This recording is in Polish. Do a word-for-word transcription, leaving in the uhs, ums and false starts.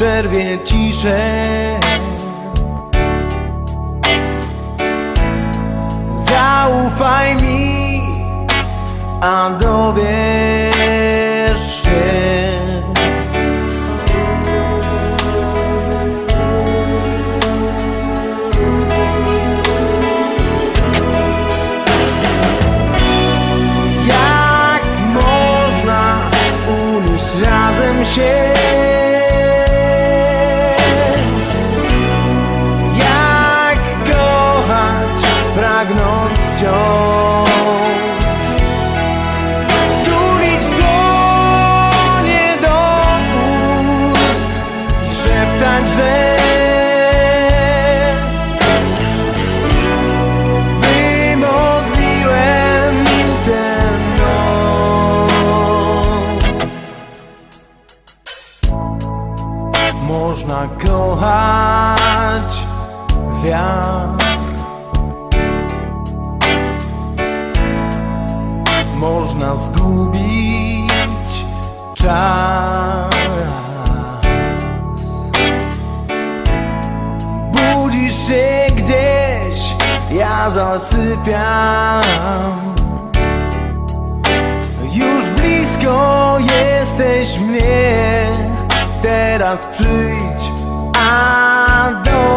przerwie ciszę. Zaufaj mi, a dowiesz się. Jak można unieść razem się? Jak kochać, pragnąc wciąż? Tulić dłonie do ust i szeptać, że wymodliłem tę noc. Można kochać wiatr, można zgubić czas. Budzisz się gdzieś, ja zasypiam. Już blisko jesteś mnie, teraz przyjdź, a do